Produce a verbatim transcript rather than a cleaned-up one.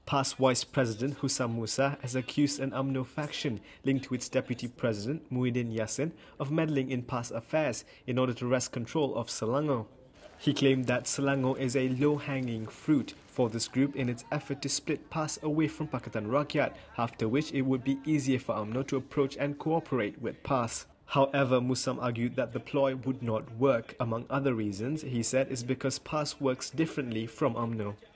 PAS Vice President Husam Musa has accused an Umno faction linked to its Deputy President Muhyiddin Yassin of meddling in PAS affairs in order to wrest control of Selangor. He claimed that Selangor is a low-hanging fruit for this group in its effort to split PAS away from Pakatan Rakyat, after which it would be easier for Umno to approach and cooperate with PAS. However, Musam argued that the ploy would not work. Among other reasons, he said, is because PAS works differently from Umno.